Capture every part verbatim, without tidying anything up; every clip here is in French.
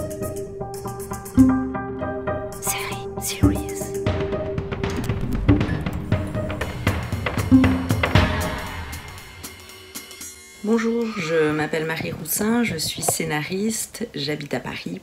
Série, serious. Bonjour, je m'appelle Marie Roussin, je suis scénariste, j'habite à Paris.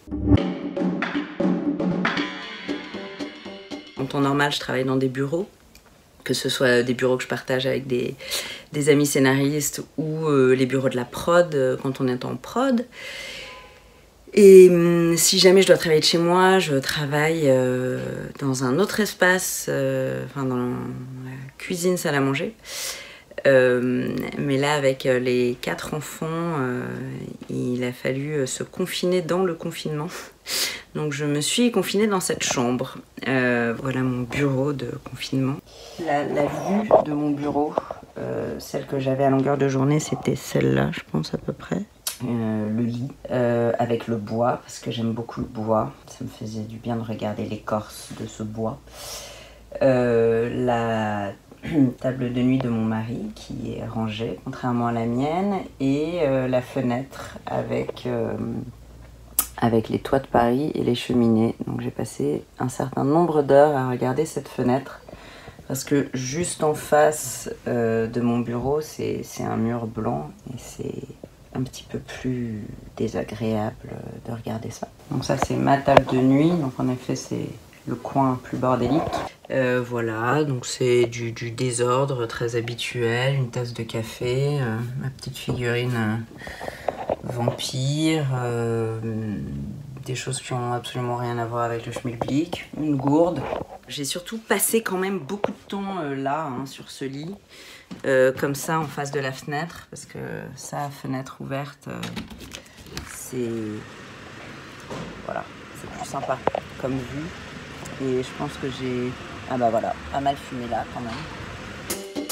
En temps normal, je travaille dans des bureaux, que ce soit des bureaux que je partage avec des, des amis scénaristes ou euh, les bureaux de la prod, euh, quand on est en prod. Et hum, si jamais je dois travailler de chez moi, je travaille euh, dans un autre espace, euh, enfin dans la cuisine, salle à manger. Euh, mais là, avec les quatre enfants, euh, il a fallu se confiner dans le confinement. Donc je me suis confinée dans cette chambre. Euh, voilà mon bureau de confinement. La, la vue de mon bureau, euh, celle que j'avais à longueur de journée, c'était celle-là, je pense à peu près. Euh, le lit euh, avec le bois, parce que j'aime beaucoup le bois. Ça me faisait du bien de regarder l'écorce de ce bois. Euh, la table de nuit de mon mari qui est rangée, contrairement à la mienne, et euh, la fenêtre avec... Euh, avec les toits de Paris et les cheminées. Donc j'ai passé un certain nombre d'heures à regarder cette fenêtre parce que juste en face euh, de mon bureau, c'est un mur blanc et c'est un petit peu plus désagréable de regarder ça. Donc ça, c'est ma table de nuit. Donc en effet, c'est le coin plus bordélique. Euh, voilà, donc c'est du, du désordre très habituel, une tasse de café, euh, ma petite figurine euh, vampire, euh, des choses qui ont absolument rien à voir avec le schmilblick, une gourde. J'ai surtout passé quand même beaucoup de temps euh, là, hein, sur ce lit, euh, comme ça en face de la fenêtre, parce que ça, fenêtre ouverte, euh, c'est voilà, c'est plus sympa comme vue. Et je pense que j'ai, ah bah voilà, pas mal fumé là quand même.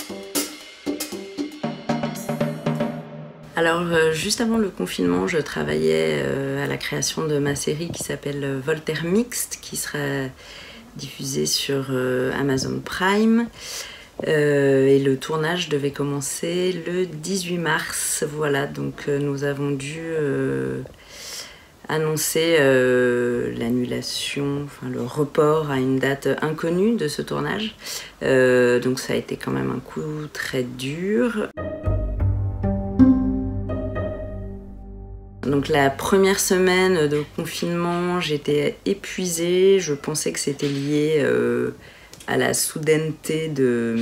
Alors euh, juste avant le confinement, je travaillais euh, à la création de ma série qui s'appelle Voltaire Mixte, qui sera diffusée sur euh, Amazon Prime. Euh, et le tournage devait commencer le dix-huit mars. Voilà, donc euh, nous avons dû euh, annoncer euh, l'annulation, enfin le report à une date inconnue de ce tournage. Euh, donc ça a été quand même un coup très dur. Donc la première semaine de confinement, j'étais épuisée. Je pensais que c'était lié euh, à la soudaineté de,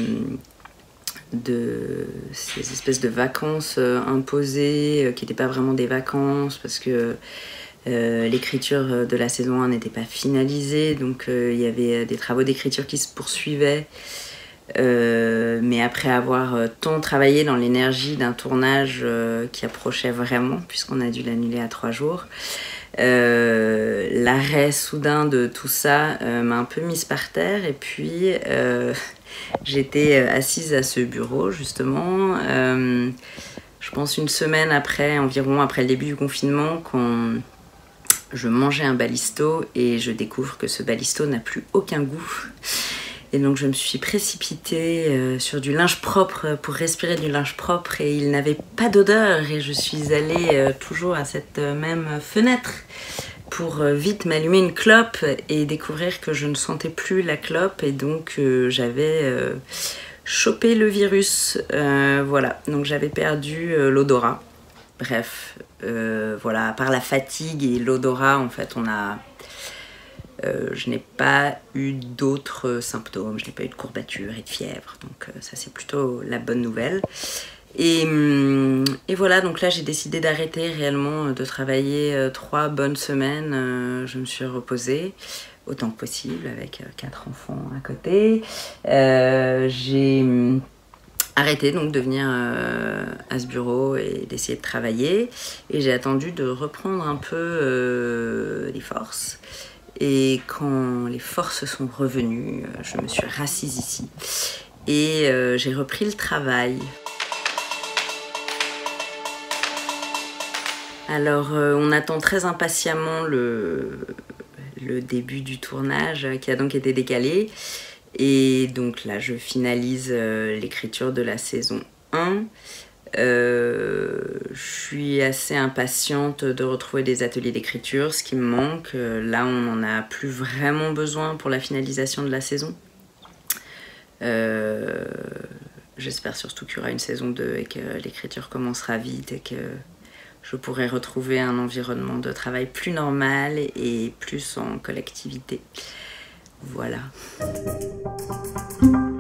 de ces espèces de vacances imposées, euh, qui n'étaient pas vraiment des vacances, parce que Euh, l'écriture de la saison un n'était pas finalisée, donc il euh, y avait des travaux d'écriture qui se poursuivaient. Euh, mais après avoir tant travaillé dans l'énergie d'un tournage euh, qui approchait vraiment, puisqu'on a dû l'annuler à trois jours, euh, l'arrêt soudain de tout ça euh, m'a un peu mise par terre. Et puis euh, j'étais assise à ce bureau justement, euh, je pense une semaine après, environ après le début du confinement, quand je mangeais un balisto et je découvre que ce balisto n'a plus aucun goût. Et donc je me suis précipitée euh, sur du linge propre pour respirer du linge propre et il n'avait pas d'odeur. Et je suis allée euh, toujours à cette euh, même fenêtre pour euh, vite m'allumer une clope et découvrir que je ne sentais plus la clope. Et donc euh, j'avais euh, chopé le virus. Euh, voilà, donc j'avais perdu euh, l'odorat. Bref, euh, voilà, à part la fatigue et l'odorat, en fait, on a... Euh, je n'ai pas eu d'autres symptômes, je n'ai pas eu de courbatures et de fièvre, donc euh, ça c'est plutôt la bonne nouvelle. Et, et voilà, donc là j'ai décidé d'arrêter réellement de travailler euh, trois bonnes semaines. Euh, je me suis reposée autant que possible avec euh, quatre enfants à côté. Euh, j'ai arrêté donc de venir euh, à ce bureau et d'essayer de travailler. Et j'ai attendu de reprendre un peu euh, les forces. Et quand les forces sont revenues, je me suis rassise ici et euh, j'ai repris le travail. Alors euh, on attend très impatiemment le, le début du tournage qui a donc été décalé. Et donc là je finalise euh, l'écriture de la saison un. Euh, je suis assez impatiente de retrouver des ateliers d'écriture, ce qui me manque. Là, on n'en a plus vraiment besoin pour la finalisation de la saison. Euh, J'espère surtout qu'il y aura une saison deux et que l'écriture commencera vite et que je pourrai retrouver un environnement de travail plus normal et plus en collectivité. Voilà.